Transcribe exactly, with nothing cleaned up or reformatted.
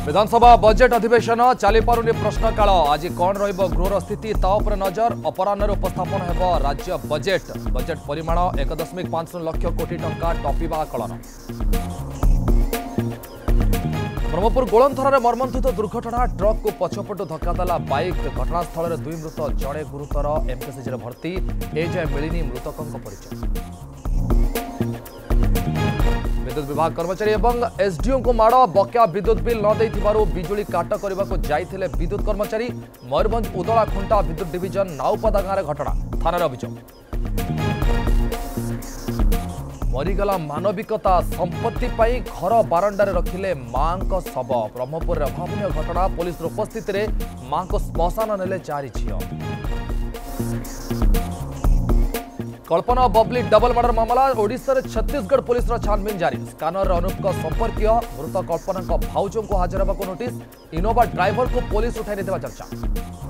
विधानसभा budget अधिवेशन चली पारुनी प्रश्नकाल आज कौन रहिबो गृहर स्थिति ता उपर नजर अपराह्न उपस्थापन हेबो राज्य बजेट बजेट परिमाण एक दशमिक पांच लाख कोटी टंका टपिबा आकलन। ब्रह्मपुर गोलंथर मर्मन्तुद दुर्घटना ट्रक को पछपटु धक्का देला बाइक घटनास्थल में दुई मृत जड़े गुरुतर एमकेसीजी भर्ती एजाए मिलनी मृतकों परिचय। विद्युत विभाग कर्मचारी एवं एसडीओ को माड़ बकेया विद्युत बिल न देथिबारु बिजुली काट करने को जाइथिले विद्युत कर्मचारी। मयूरभंज उदला खुंटा विद्युत डिविजन नाउपदा गाँव घटना थाना अभियोग। मरीगला मानविकता संपत्ति पाई घर बारंडारे रखिले मां को शव। ब्रह्मपुर अभावन घटना पुलिस उपस्थित रे मां को श्मशान नेले चारि झियो। कल्पना बबली डबल मर्डर मामला ओडिशा रे छत्तीसगढ़ पुलिस छानबीन जारी। स्कानर अनुप संपर्कीय मृत कल्पना भाउजों को हाजर होगा नोटिस। इनोवा ड्राइवर को पुलिस उठाई चर्चा।